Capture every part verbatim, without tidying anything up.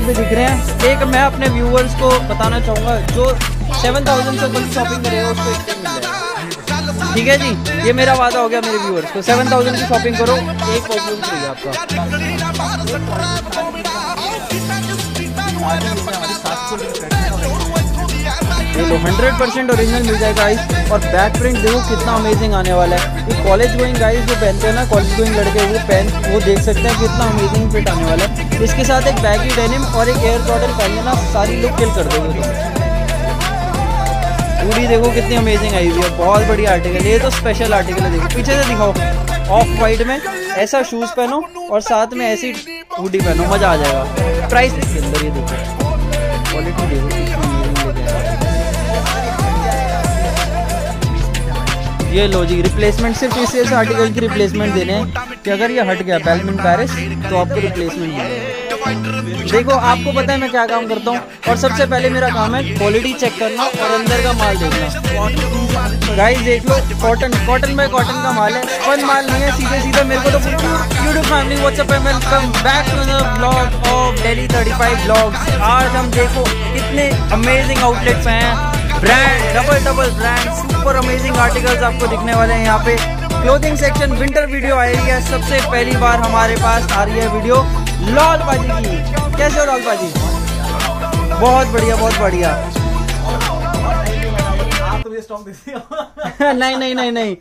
Price भी दिख रहे हैं। एक मैं अपने व्यूअर्स को बताना चाहूँगा, जो सेवन थाउजेंड से ऊपर शॉपिंग करेगा उसको एक मिल जाएगा। ठीक है जी, ये मेरा वादा हो गया मेरे व्यूअर्स को, सेवन थाउजेंड की शॉपिंग करो एक परफ्यूम फ्री आपका। ये लो हंड्रेड परसेंट ओरिजिनल मिल जाएगा गाइस। और बैक प्रिंट देखो कितना अमेजिंग आने वाला है। ये कॉलेज गोइंग गाइस जो पहनते हैं ना, कॉलेज गोइंग लड़के वो पहन वो देख सकते हैं कितना अमेजिंग फिट आने वाला है। इसके साथ एक बैगी डेनिम और एक एयर जॉर्डन पहनिए ना, सारी लुक किल कर दोगे। पूरी देखो कितनी अमेजिंग आई हुई है, बहुत बढ़िया आर्टिकल। ये तो स्पेशल आर्टिकल है, देखो पीछे से दिखाओ। ऑफ वाइट में ऐसा शूज पहनो और साथ में ऐसी हुडी पहनो, मजा आ जाएगा। प्राइस इसके अंदर ये देखो, क्वालिटी देखो। ये लो जी रिप्लेसमेंट, सिर्फ इस इस आर्टिकल की रिप्लेसमेंट देने हैं कि अगर ये हट गया बेलमिन पेरिस तो आपको रिप्लेसमेंट मिलेगा। देखो आपको पता है मैं क्या काम करता हूँ, और सबसे पहले मेरा काम है क्वालिटी चेक करना और अंदर का माल देखना। गाइस देख लो, कॉटन कॉटन बाय कॉटन का माल है, फन माल नहीं है। सीधे सीधे मेरे को तो यूट्यूब फैमिली व्हाट्सएप पे welcome back to the blog of daily thirty five blogs. आज हम देखो कितने अमेजिंग आउटलेट्स हैं, brand double double brand super amazing articles आपको दिखने वाले हैं यहाँ पे। क्लोथिंग सेक्शन विंटर वीडियो आई है, सबसे पहली बार हमारे पास आ रही है वीडियो लाल बाजी की। कैसे हो लाल बाजी? बहुत बढ़िया बहुत बढ़िया। आप तो मुझे स्टॉक दिखते हो। नहीं नहीं नहीं नहीं,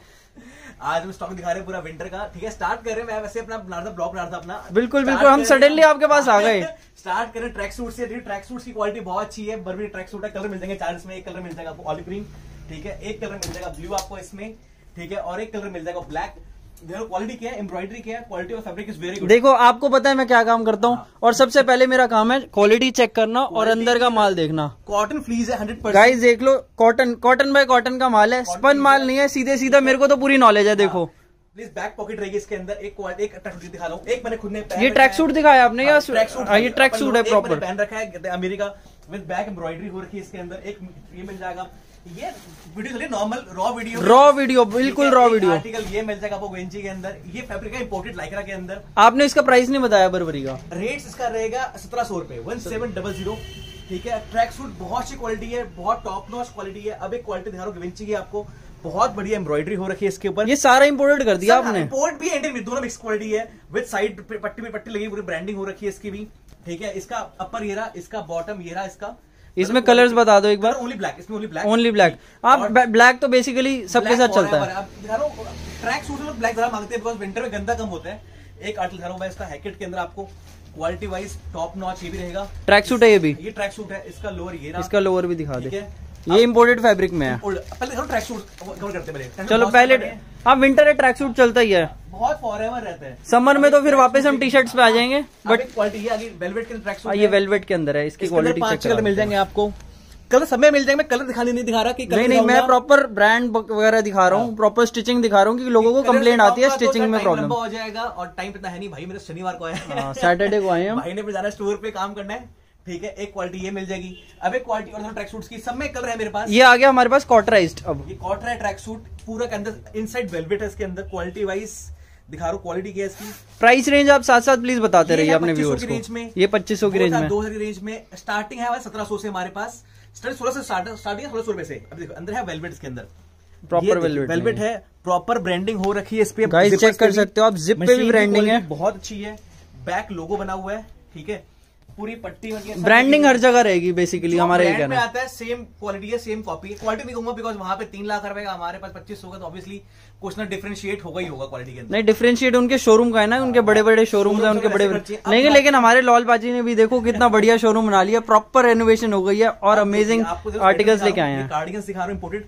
आज हम स्टॉक दिखा रहे हैं पूरा विंटर का। ठीक है, स्टार्ट कर रहे हैं। मैं वैसे अपना बना रहा था ब्लॉग बना रहा था अपना। बिल्कुल बिल्कुल, हम सडनली आपके पास आ गए। स्टार्ट करें ट्रैक सूट से। ट्रैक सूट की क्वालिटी बहुत अच्छी है, बर्बरी ट्रैक सूट है। कलर मिल जाएंगे चार, इसमें एक कलर मिल जाएगा आपको ऑलिव ग्रीन, ठीक है, एक कलर मिल जाएगा ब्लू आपको इसमें, ठीक है, और एक कलर मिल जाएगा ब्लैक। देखो क्वालिटी क्या है, एम्ब्रॉयडरी क्या है, quality of fabric is very good. देखो आपको पता है मैं क्या काम करता हूँ, और सबसे पहले मेरा काम है क्वालिटी चेक करना और अंदर का माल देखना। कॉटन फ्लीज है हंड्रेड परसेंट। गाइस देख लो, कॉटन कॉटन बाय कॉटन का माल है, स्पन माल नहीं है। सीधे सीधा मेरे को तो पूरी नॉलेज है। देखो प्लीज बैक पॉकेट रहेगी इसके अंदर। एक एक ट्रैक सूट दिखा रहा हूँ, एक मैंने खुद ने ये ट्रैक सूट दिखाया आपने या ट्रैक सूट? ये ट्रैक सूट है प्रॉपर, पहन रखा है अमेरिका विद बैक एम्ब्रॉयडरी हो रखी है इसके अंदर। एक ये मिल जाएगा, ये वीडियो चलिए normal raw video, raw video बिल्कुल रॉ वीडियो। आर्टिकल ये मिल जाएगा आपको वेंची के अंदर। ये फैब्रिक है इंपोर्टेड लाइक्रा के अंदर। आपने इसका प्राइस नहीं बताया बर्बरी का? रेट्स इसका रहेगा सत्रह सौ रुपए, वन सेवन डबल जीरो। ठीक है, ट्रैक सूट बहुत अच्छी क्वालिटी है, बहुत टॉप नॉच क्वालिटी है। अब एक क्वालिटी दिखा रहा हूँ वेंची की आपको, बहुत बढ़िया एम्ब्रॉयडरी हो रखी है इसके ऊपर। ये सारा इंपोर्टेड कर दिया आपने? इंपोर्ट भी इंडियन भी, दोनों मिक्स क्वालिटी है। विद साइड पट्टी में पट्टी लगी, पूरी ब्रांडिंग हो रखी है इसकी भी। ठीक है, इसका अपर ये रहा, इसका बॉटम ये रहा इसका। इसमें कलर्स बता दो एक बार। ओनली ब्लैक, इसमें ओनली ब्लैक, ओनली ब्लैक। आप ब्लैक तो बेसिकली सबके साथ चलता है। ट्रैक सूट में ब्लैक जरा मांगते हैं, बिकॉज विंटर में गंदा कम होता है। एक आर्टिकल दिखा रहा हूं मैं इसका हैकेट के अंदर आपको, क्वालिटी वाइज टॉप नॉच ये भी रहेगा। ट्रैक सूट है ये भी, ये ट्रैक सूट है। इसका लोअर ये रहा, इसका लोअर भी दिखा दे। ये इंपोर्टेड फैब्रिक में है। पहले ट्रैक सूट कवर करते हैं। चलो पहले, हाँ विंटर है, ट्रैक सूट चलता ही है, बहुत फॉरएवर रहता है। समर में तो फिर वापस हम टी शर्ट्स पे आ जाएंगे। बट क्वालिटी ये आगे वेलवेट के ट्रैक सूट, ये वेलवेट के अंदर है, इसकी क्वालिटी चेक कलर मिल जाएंगे आपको। कलर समय मिल जाएंगे, मैं कलर दिखाने नहीं दिखा रहा कि नहीं नहीं, मैं प्रॉपर ब्रांड वगैरह दिखा रहा हूँ, प्रॉपर स्टिचिंग दिखा रहा हूँ, क्योंकि लोगों को कंप्लेंट आती है स्टिचिंग में प्रॉब्लम हो जाएगा। और टाइम इतना है नहीं भाई, मेरे शनिवार को आया, सैटरडे को आए हैं भाई ने भी जाना स्टोर पे काम करना है। ठीक है, एक क्वालिटी ये मिल जाएगी। अब एक क्वालिटी और ट्रैक सूट्स की सब में कलर है मेरे पास। ये आ गया हमारे पास कॉटराइज्ड। अब ये कॉटरा ट्रैक सूट पूरा के अंदर इनसाइड वेलवेट है इसके अंदर। क्वालिटी वाइज दिखा रहा हूँ, क्वालिटी क्या है इसकी। प्राइस रेंज आप साथ साथ प्लीज बताते रहिए अपने व्यूअर्स को। रेंज में ये पच्चीस सौ की रेंज में, दो हजार की रेंज में स्टार्टिंग है सत्रह सौ से हमारे पास। सोलह से स्टार्टिंग सोलह सौ रुपए से। अब देखो अंदर है वेलवेट इसके अंदर, प्रॉपर वेलवेट वेलवेट है, प्रॉपर ब्रांडिंग हो रखी है इस पे। गाइस चेक कर सकते हो आप, जिप पे भी ब्रांडिंग है, बहुत अच्छी है। बैक लोगो बना हुआ है, ठीक है, पूरी पट्टी ब्रांडिंग हर जगह रहेगी बेसिकली हमारे एरिया में आता है। सेम क्वालिटी है, सेम कॉपी है। क्वालिटी नहीं कहूंगा बिकॉज वहां पे तीन लाख रुपए का, हमारे पास पच्चीस होगा, तो ऑब्वियसली कुछ ना डिफरेंशिएट होगा ही होगा क्वालिटी के अंदर। नहीं डिफरेंशिएट उनके शोरूम का है ना, उनके बड़े बड़े शोरूम है, उनके बड़े नहीं, लेकिन हमारे लॉल बाजी ने भी देखो कितना बढ़िया शोरूम बना लिया, प्रॉपर रेनोवेशन हो गई है और अमेजिंग आर्टिकल्स लेके आए हैं। कार्डिगन्स दिखा रहा हूं इंपोर्टेड,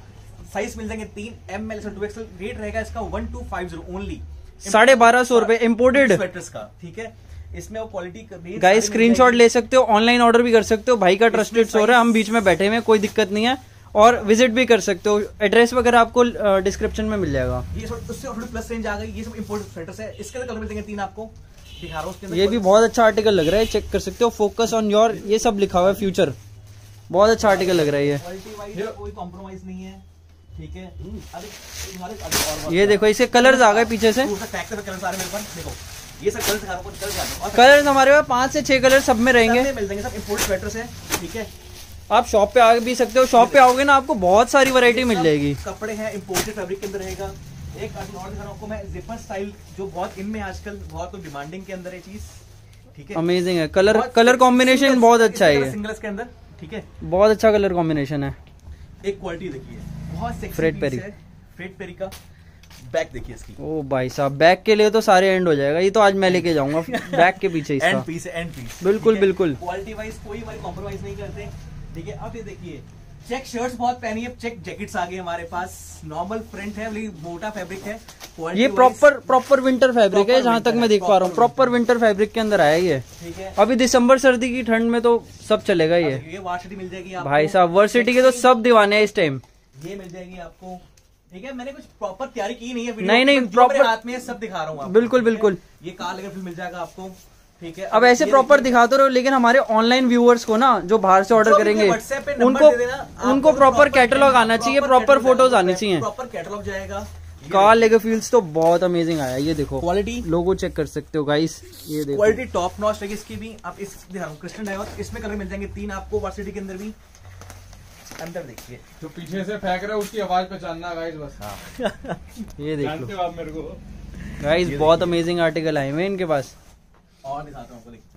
साइज मिल जाएंगे तीन एम एल से टू एक्सएल। रेट रहेगा इसका one two five zero only, साढ़े बारह सौ रुपए इम्पोर्टेड स्वेटर्स का। ठीक है, इसमें वो क्वालिटी गाइस स्क्रीनशॉट ले सकते हो, ऑनलाइन ऑर्डर भी कर सकते हो। भाई का ट्रस्टेड स्टोर है, हम बीच में बैठे हुए, कोई दिक्कत नहीं है, और विजिट भी कर सकते हो। एड्रेस वगैरह आपको डिस्क्रिप्शन में मिल जाएगा। ये उससे थोड़ी प्लस रेंज आ गई। ये सब इंपोर्टेड स्वेटर्स है, इसके कलर मिल जाएंगे तीन आपको, दिखा रहा हूं उसके अंदर। ये भी बहुत अच्छा आर्टिकल लग रहा है, चेक कर सकते हो। फोकस ऑन योर, ये सब लिखा हुआ है फ्यूचर, बहुत अच्छा आर्टिकल लग रहा है। ये क्वालिटी वाइज कोई कॉम्प्रोमाइज नहीं है, ठीक है। ये देखो इसके कलर्स आ गए पीछे से, कलर आ रहे मेरे पास, देखो ये सब कलर दिखा रहा हूँ, कलर दिखा रहा हूँ। कलर हमारे पास पाँच से छह कलर सब में रहेंगे, सब मिल जाएंगे, सब इम्पोर्टेड स्वेटर्स है, ठीक है। आप शॉप पे आ भी सकते हो, शॉप पे आओगे ना आपको बहुत सारी वैरायटी मिल जाएगी। कपड़े हैं इम्पोर्टेड फैब्रिक के अंदर रहेगा। एक और दिखा रहा हूँ आपको मैं, जिपर स्टाइल जो बहुत इन में आजकल बहुत डिमांडिंग के अंदर है चीज, ठीक है। अमेजिंग है, कलर कलर कॉम्बिनेशन बहुत अच्छा है ये, सिंगल्स के अंदर, ठीक है। बहुत अच्छा कलर कॉम्बिनेशन है। एक क्वालिटी देखिए, बहुत sexy Fred Perry, Fred Perry का बैक देखिए इसकी। ओ भाई साहब, बैक के लिए तो सारे एंड हो जाएगा, ये तो आज मैं लेके जाऊंगा बैक के पीछे इसका। एंड पीस है, एंड पीस, बिल्कुल बिल्कुल। क्वालिटी वाइज कोई हमारी कॉम्प्रोमाइज नहीं करते, ठीक है। अब ये देखिए, चेक शर्ट्स बहुत पहनी है, चेक जैकेट्स आ गए हमारे पास, नॉर्मल प्रिंट है, मोटा फैब्रिक है, ये प्रॉपर प्रॉपर विंटर फैब्रिक है, जहाँ तक मैं देख पा रहा हूँ प्रॉपर विंटर फैब्रिक के अंदर आया ये, ठीक है। अभी दिसंबर सर्दी की ठंड में तो सब चलेगा ये। ये वर्सिटी मिल जाएगी आपको भाई साहब, वर्सिटी के तो सब दीवाने हैं इस टाइम। ये मिल जाएगी आपको, ठीक है। मैंने कुछ प्रॉपर तैयारी की नहीं है, नहीं नहीं प्रॉपर हाथ में सब दिखा रहा हूँ। बिल्कुल बिल्कुल, ये कार लेकर फिर मिल जाएगा आपको, ठीक है। अब ऐसे प्रॉपर दिखाते रहो, लेकिन हमारे ऑनलाइन व्यूअर्स को ना जो बाहर से ऑर्डर करेंगे उनको उनको प्रॉपर कैटलॉग आना चाहिए, प्रॉपर फोटोज आनी चाहिए, प्रॉपर कैटलॉग जाएगा। कार लेगर फील्स तो बहुत अमेजिंग आया, ये देखो क्वालिटी, लोगो चेक कर सकते हो गाइस, ये देखो क्वालिटी टॉप नॉच है इसकी भी। आप इस दिखा रहा हूँ क्रिस्टल डायमंड, इसमें कलर मिल जाएंगे तीन आपको वर्सिटी के अंदर भी। अंदर देखिए, जो पीछे से फेंक रहा है उसकी आवाज पहचानना गाइस बस। हाँ। ये देख जानते लो हो आप मेरे को गाइस, बहुत अमेजिंग आर्टिकल आए हुए इनके पास। और दिखाता हूँ आपको, देखिए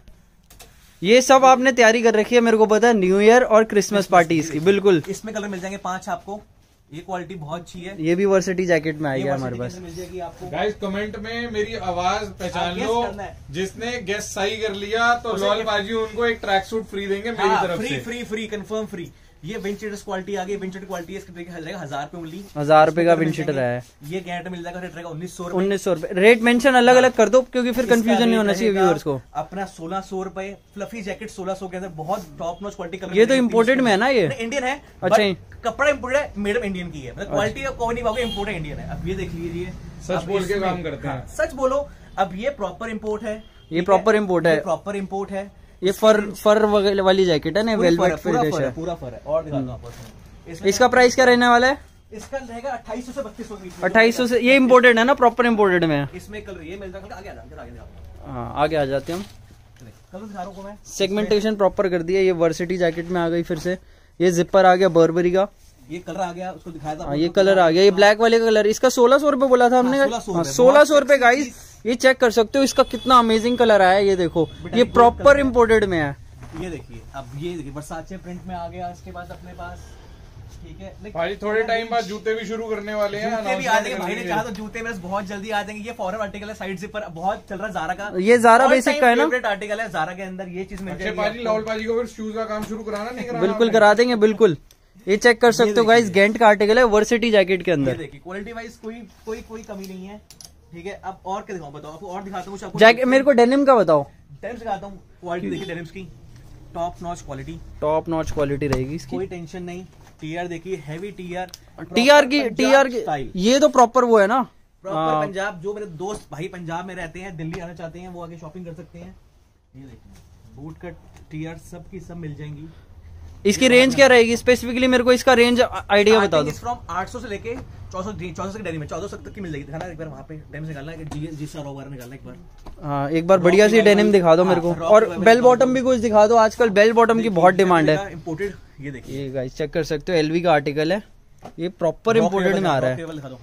ये सब आपने तैयारी कर रखी है, मेरे को पता है, न्यू ईयर और क्रिसमस पार्टीज की। बिल्कुल, इसमें कलर मिल जाएंगे पांच आपको, ये क्वालिटी बहुत अच्छी है। ये भी वर्सिटी जैकेट में आएगा हमारे पास, मिल जाएगी आपको। गाइस कमेंट में मेरी आवाज पहचान लो, जिसने गेस सही कर लिया तो लॉल बाजी उनको एक ट्रैक सूट फ्री देंगे मेरी तरफ फ्री से। Free free confirm free. ये विंचेटर्स क्वालिटी आ गई, विंचेटर क्वालिटी है, हजार रुपए ओनली, हजार रुपए का विंचेटर है। ये गारंटी मिल जाएगा, रेट रहेगा उन्नीस सौ उन्नीस सौ रुपए। रेट मेंशन अलग अलग कर दो, क्योंकि फिर कंफ्यूजन नहीं होना चाहिए व्यूअर्स को। अपना सोलह सौ रुपए फ्लफी जैकेट, सोलह सौ के अंदर बहुत टॉप नॉच क्वालिटी। ये तो इम्पोर्टेड में है ना, ये इंडियन है। अच्छा, कपड़ा इम्पोर्टेड है, मैडम इंडियन की है, मतलब क्वालिटी कोई नहीं पाओगे, इम्पोर्टेड इंडियन है। अब ये देख लीजिए, सच बोल के काम करते हैं, सच बोलो। अब ये प्रॉपर इम्पोर्ट है, ये प्रॉपर इम्पोर्ट है, प्रॉपर इम्पोर्ट है। ये फर फर वाली जैकेट है ना, वेलवेट फिनिश है, पूरा फर है। और दिखाता हूँ आपको, इसका प्राइस क्या रहने वाला है? इसका रहेगा अट्ठाईस सौ से बत्तीस सौ अट्ठाईस सौ से। ये इम्पोर्टेड है ना, प्रॉपर इम्पोर्टेड में। इसमें कलर ये मिल जाएगा, आगे आ जाते हैं, हाँ आगे आ जाते हैं हम। कलर दिखा रहा हूँ मैं, सेगमेंटेशन प्रॉपर कर दिया। ये वर्सिटी जैकेट में आ गई फिर से, ये जिपर आ गया बर्बरी का, ये कलर आ गया, उसको दिखाया था। हाँ ये कलर आ गया, ये ब्लैक वाले का कलर। इसका सोलह सौ रुपए बोला था हमने, सोलह सौ रुपए गाइस। ये चेक कर सकते हो, इसका कितना अमेजिंग कलर आया है, ये देखो, ये प्रॉपर इम्पोर्टेड में है। ये देखिए, अब ये देखिए वर्साचे प्रिंट में आ गया इसके बाद अपने पास, ठीक है। भाई थोड़े टाइम बाद जूते भी शुरू करने वाले हैं, जूते भी आ जाएंगे। भाई ने कहा तो जूते मेरे बहुत जल्दी आ जाएंगे। ये फॉरन आर्टिकल है, साइड जिपर बहुत चल रहा है जारा का, ये जारा बेसिक का है ना, फेवरेट आर्टिकल है जारा के अंदर। ये चीज मिल जाएगी पाजी, लाहौल पाजी को फिर शूज का काम शुरू कराना नहीं कराना? बिल्कुल करा देंगे, बिल्कुल। ये चेक कर सकते हो गाइस, गेंट का आर्टिकल है, वर्सिटी जैकेट के अंदर। देखिए क्वालिटी वाइज कोई कोई कोई कमी नहीं है, ठीक है। अब और क्या दिखाऊं, बताओ आपको, और दिखाता हूँ कुछ। जैकेट मेरे को डेनिम का बताओ। डेनिम दिखाता हूँ, क्वालिटी देखिए डेनिम्स की, top notch quality, top notch quality रहेगी इसकी, कोई टेंशन नहीं। टीआर देखिए, हैवी टीआर, टीआर की टीआर की ये तो प्रॉपर वो है ना, प्रॉपर पंजाब। जो मेरे दोस्त भाई पंजाब में रहते हैं, दिल्ली आना चाहते हैं, वो आगे शॉपिंग कर सकते हैं। ये देखिए बूट कट टीआर सब की सब मिल जाएंगी। इसकी रेंज क्या रहेगी स्पेसिफिकली, मेरे को इसका रेंज आइडिया बता दो। फ्रॉम आठ सौ से लेके चौदह सौ के डेनिम में, चौदह सौ तक की मिल जाएगी। दिखाना एक बार वहाँ पे डेनिम निकालना है, जी जी सर वगैरह निकालना एक बार। हाँ एक बार बढ़िया सी डेनिम दिखा दो मेरे को, और बेल बॉटम भी कुछ दिखा दो। आजकल बेल बॉटम की बहुत डिमांड है। इम्पोर्टेड, ये देखिए, ये गाइस चेक कर सकते हो, एलवी का आर्टिकल है, ये प्रॉपर इम्पोर्टेड में आ रहा है।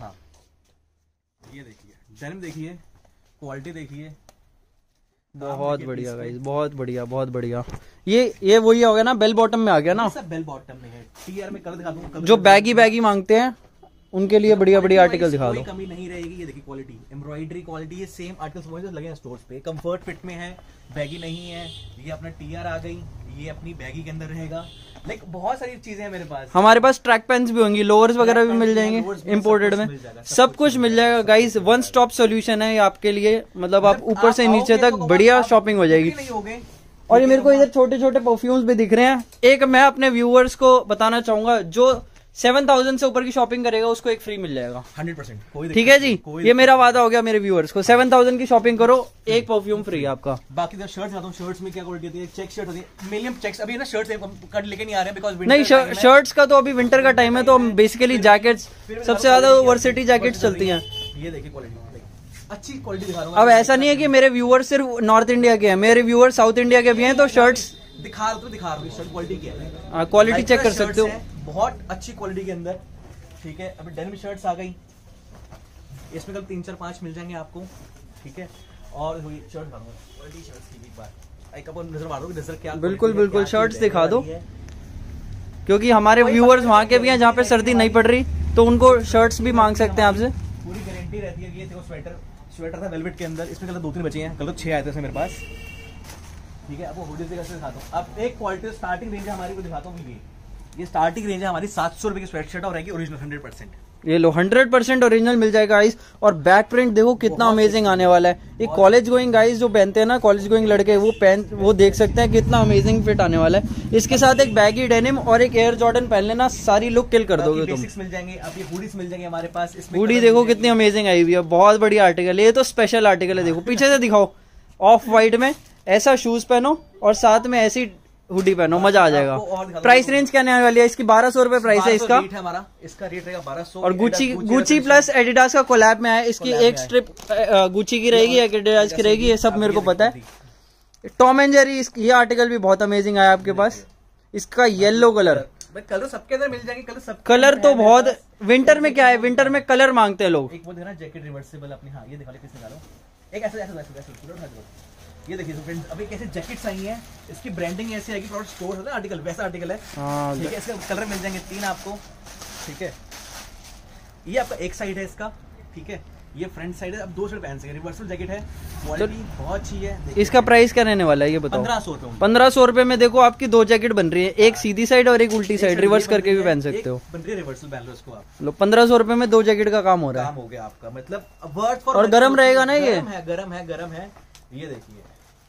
ये देखिए डेनिम, देखिए क्वालिटी, देखिए बहुत बढ़िया गाइस, बहुत बढ़िया, बहुत बढ़िया। ये ये वही हो गया ना, बेल बॉटम में आ गया ना, सब बेल बॉटम में है। टीआर में कलर दिखा दूंगा, जो बैगी बैगी मांगते हैं उनके लिए बढ़िया बढ़िया आर्टिकल दिखा दो। कोई कमी नहीं रहेगी। ये देखिए क्वालिटी, एम्ब्रॉयडरी क्वालिटी, ये सेम आर्टिकल समझ लगे हैं स्टोर्स पे, कंफर्ट फिट में है, बैगी नहीं है। ये अपना टीआर आ गई, ये अपनी बैगी के अंदर रहेगा। लाइक बहुत सारी चीजें हैं मेरे पास। हमारे पास ट्रैक पैंट्स भी होंगी, लोअर्स वगैरह भी मिल जाएंगे इम्पोर्टेड में, सब कुछ मिल जाएगा गाइस। वन स्टॉप सोल्यूशन है ये आपके लिए, मतलब आप ऊपर से नीचे तक बढ़िया शॉपिंग हो जाएगी। और ये मेरे को इधर छोटे छोटे परफ्यूम्स भी दिख रहे हैं। एक मैं अपने व्यूअर्स को बताना चाहूंगा, जो सेवन थाउजेंड से ऊपर की शॉपिंग करेगा उसको एक फ्री मिल जाएगा, हंड्रेड परसेंट। ठीक है जी, ये मेरा वादा हो गया मेरे व्यूअर्स को, सेवन थाउजेंड की शॉपिंग करो, एक परफ्यूम फ्री आपका। बाकी तो शर्ट्स आता हूँ, शर्ट्स में क्या क्वालिटी होती है, चेक शर्ट होती है, मिनिमम चेक्स। अभी ना शर्ट्स कट लेके नहीं आ रहे बिकॉज नहीं, शर्ट्स का तो अभी विंटर का टाइम है, तो बेसिकली जैकेट्स सबसे ज्यादा वर्सिटी जैकेट्स चलती हैं। ये देखिए क्वालिटी, अच्छी क्वालिटी दिखा रहा हूँ। अब ऐसा नहीं है कि मेरे व्यूअर सिर्फ नॉर्थ इंडिया के हैं, मेरे व्यूअर साउथ इंडिया के भी हैं, तो शर्ट्स दिखा रहा हूँ दिखा रहा हूँ शर्ट क्वालिटी क्या है, क्वालिटी चेक कर सकते हो, बहुत अच्छी क्वालिटी के अंदर। ठीक है, अभी डेनिम शर्ट्स आ गई, इसमें कल तीन चार पांच मिल जाएंगे आपको। ठीक है, और शर्ट क्वालिटी शर्ट्स की एक बार एक अपन नजर मारो, नजर क्या बिल्कुल बिल्कुल शर्ट्स दिखा दो, क्योंकि हमारे व्यूअर्स वहाँ के भी हैं जहाँ पे सर्दी नहीं पड़ रही, तो उनको शर्ट्स भी मांग सकते हैं आपसे। पूरी गारंटी रहती है। ये देखो स्वेटर, स्वेटर था वेलवेट के अंदर, इसमें कल दो तीन बचे हैं, कल तो छह आए थे मेरे पास। ठीक है, अब वो हुडी से कैसे दिखाता हूँ। अब एक क्वालिटी स्टार्टिंग रेंज हमारी को दिखाता हूँ। ये स्टार्टिंग रेंज है हमारी सात सौ रुपए की स्वेट शर्ट और रहेगी ओरिजिनल हंड्रेड परसेंट। ये लो हंड्रेड परसेंट ओरिजिनल मिल जाएगा गाइस, और बैक प्रिंट देखो कितना अमेजिंग आने वाला है। ये कॉलेज गोइंग गाइस जो पहनते हैं ना, कॉलेज गोइंग लड़के, वो पहन वो देख सकते हैं कितना अमेजिंग फिट आने वाला है। इसके साथ एक बैगी डेनिम और एक एयर जॉर्डन पहन लेना, सारी लुक किल कर दोगे तुम। मिल जाएंगे, अब ये हुडीज मिल जाएंगे हमारे पास। हुडी देखो कितनी अमेजिंग आई हुई है, बहुत बढ़िया आर्टिकल है, ये तो स्पेशल आर्टिकल है। देखो पीछे से दिखाओ, ऑफ व्हाइट में ऐसा शूज पहनो और साथ में ऐसी हुडी पहनो, मजा आ जाएगा। प्राइस रेंज क्या आने वाली है इसकी? बारह सौ रुपए प्राइस है इसका, रेट है हमारा, इसका रेट रहेगा बारह सौ। और गुची गुची प्लस एडिडास का कोलैब में है, इसकी एक स्ट्रिप गुची की रहेगी, एक एडिडास की रहेगी, ये सब मेरे को पता है। टॉम एंड जेरी, ये आर्टिकल भी बहुत अमेजिंग आया आपके पास, इसका येलो कलर। कलर सबके अंदर मिल जाएंगे, कलर सब कलर तो बहुत। विंटर में क्या है, विंटर में कलर मांगते हैं लोग। एक वो देखना जैकेट रिवर्सिबल अपनी, हाँ ये दिखा ले, किस निकालो एक ऐसे ऐसे ऐसे ऐसे। ये देखिए फ्रेंड्स, अभी कैसे जैकेट्स आई हैं, इसकी ब्रांडिंग ऐसी आएगी, प्रोडक्ट स्टोर होता है आर्टिकल, वैसा आर्टिकल है। ठीक है, इसका कलर मिल जाएंगे तीन आपको। ठीक है, ये आपका एक साइड है इसका। ठीक है, ये फ्रंट साइड है, अब दो साइड पहन सके, रिवर्सल जैकेट है, क्वालिटी बहुत अच्छी है। इसका प्राइस क्या रहने वाला है ये बताओ? पंद्रह सौ रुपए पंद्रह सौ रुपए में देखो आपकी दो जैकेट बन रही है, एक सीधी साइड और एक उल्टी साइड, रिवर्स करके भी पहन सकते हो। बन रही है, रिवर्सल पहन लो इसको आप। लो पंद्रह सौ रुपए में दो जैकेट का काम हो रहा है, काम हो गया आपका, मतलब वर्ड फॉर। और गर्म रहेगा ना ये? गरम है, गरम है, गरम है। ये देखिए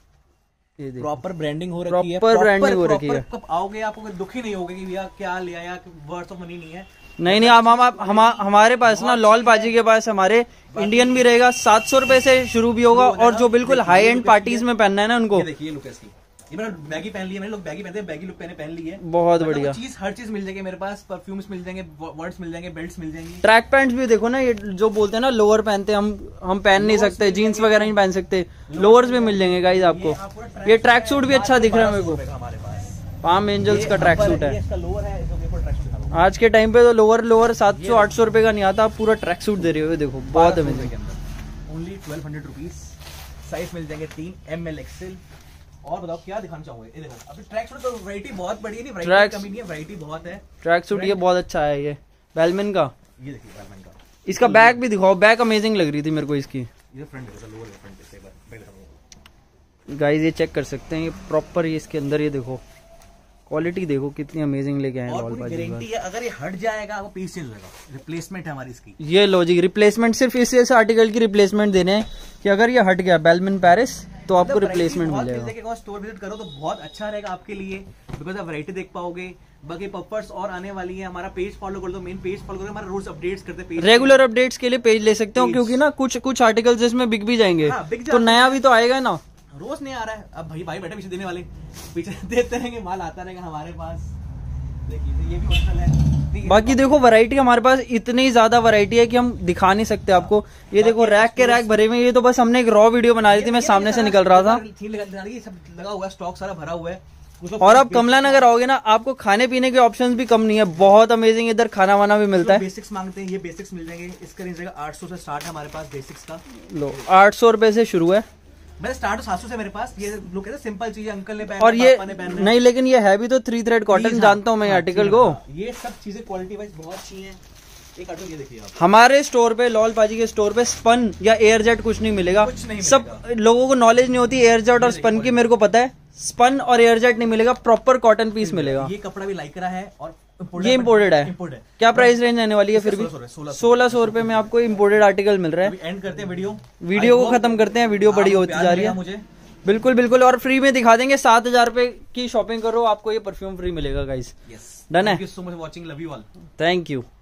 प्रॉपर ब्रांडिंग हो रखी है, प्रॉपर ब्रांडिंग हो रखी है। कब आओगे आपको दुख ही नहीं होगा कि भैया क्या लिया या वर्थ ऑफ मनी नहीं है। नहीं नहीं, हम हम हम हमारे पास ना लॉल बाजी के पास हमारे इंडियन भी रहेगा, सात सौ रुपए से शुरू भी होगा, और जो बिल्कुल हाई एंड पार्टीज में पहनना है ना उनको। देखिए लुक इसकी, ये मैंने बैगी पहन ली है, मैंने लोग बैगी पहनते हैं, बैगी लुक पहने पहन ली है, बहुत बढ़िया चीज, हर चीज मिल जाएगी मेरे पास। परफ्यूम्स मिल जाएंगे, वर्ड्स मिल जाएंगे, बेल्ट्स मिल जाएंगी। ट्रैक पैंट्स भी देखो ना, ये जो बोलते हैं ना लोअर पहनते हैं हम हम पहन नहीं सकते, जीन्स वगैरह नहीं पहन सकते, लोअर्स भी मिल जाएंगे गाइस आपको। ये ट्रैक सूट भी अच्छा दिख रहा है मेरे को, हमारे पास पाम एंजल्स का ट्रैक सूट है। इसका लोअर है, आज के टाइम पे तो लोअर लोअर सात सौ आठ सौ रुपए का नहीं आता, पूरा ट्रैक सूट दे रहे हो, देखो बहुत amazing. Only twelve hundred rupees, size मिल जाएंगे तीन, एम एल एक्सएल। और बताओ क्या दिखाना चाहोगे? ये देखो अभी ट्रैक सूट तो वैरायटी बहुत बड़ी है, नहीं वैरायटी कमी नहीं है, वैरायटी बहुत है। ट्रैक सूट ये बहुत अच्छा है, ये बेलमेन का। ये देखिए बेलमेन का, इसका बैक भी दिखाओ, बैक अमेजिंग लग रही थी मेरे को इसकी। ये फ्रंट है, लोअर है, फ्रंट से एक बार पहले दिखाओ गाइस, ये चेक कर सकते हैं, ये प्रॉपर ये इसके अंदर ये देखो क्वालिटी देखो कितनी अमेजिंग लेके आए हैं लॉल बाजी। गारंटी है, अगर ये हट जाएगा वो पीस चेंज होगा, रिप्लेसमेंट है हमारी इसकी। ये लो जी, रिप्लेसमेंट सिर्फ इस इस आर्टिकल की रिप्लेसमेंट देने हैं कि अगर ये हट गया बेलमेन पेरिस तो आपको रिप्लेसमेंट मिलेगा। स्टोर विजिट करो तो बहुत अच्छा रहेगा आपके लिए, बिकॉज आप वैरायटी देख पाओगे। बाकी पपर्स और आने वाली है, हमारा पेज फॉलो कर दो, मेन पेज फॉलो करो, हमारा रोज अपडेट्स करते हैं। रेगुलर अपडेट्स के लिए पेज ले सकते हो, क्योंकि ना कुछ कुछ आर्टिकल्स इसमें बिक भी जाएंगे, हाँ, बिक तो नया भी तो आएगा ना, रोज नहीं आ रहा है। अब भाई भाई बैठे पीछे देने वाले पीछे देते रहेंगे, माल आता रहेगा हमारे पास। देखिए ये भी ओरिजिनल है। बाकी देखो वैरायटी हमारे पास इतनी ज्यादा वैरायटी है कि हम दिखा नहीं सकते आपको। ये देखो रैक के रैक भरे हुए, ये तो बस हमने एक रॉ वीडियो बना रही थी, मैं सामने से निकल रहा था। सब लगा हुआ है, स्टॉक सारा भरा हुआ है। और अब कमला नगर आओगे ना, आपको खाने पीने के ऑप्शंस भी कम नहीं है, बहुत अमेजिंग इधर खाना वाना भी मिलता है। बेसिक्स मांगते हैं, ये बेसिक्स मिल जाएंगे। इसका रेंज रहेगा आठ सौ से स्टार्ट है हमारे पास बेसिक्स का। लो आठ सौ रुपए से शुरू है, मैं स्टार्ट सात सौ से मेरे पास। ये लोग कहते हैं सिंपल चीजें, अंकल ने पहना, और ये पापा ने पहना नहीं, लेकिन ये है भी तो थ्री थ्रेड कॉटन, जानता हूँ मैं आर्टिकल को। ये सब चीजें क्वालिटी वाइज बहुत अच्छी हैं। एक आर्टिकल ये देखिए आप, हमारे स्टोर पे, लॉल बाजी के स्टोर पे स्पन या एयर जेट कुछ नहीं मिलेगा। कुछ नहीं सब मिलेगा। लोगों को नॉलेज नहीं होती एयर जेट और स्पन की, मेरे को पता है। स्पन और एयर जेट नहीं मिलेगा, प्रॉपर कॉटन पीस मिलेगा। ये कपड़ा भी लाइक्रा है और ये इम्पोर्टेड है। इम्पोर्टेड है। क्या प्राइस रेंज आने वाली है फिर भी? सोलह सौ रुपए में आपको इम्पोर्टेड आर्टिकल मिल रहा है। एंड करते हैं वीडियो वीडियो को खत्म करते हैं, वीडियो बड़ी होती जा रही है मुझे। बिल्कुल बिल्कुल, और फ्री में दिखा देंगे। सात हजार रुपए की शॉपिंग करो, आपको ये परफ्यूम फ्री मिलेगा गाइस। यस, डन है। Thank you so much for watching, love you all, thank you.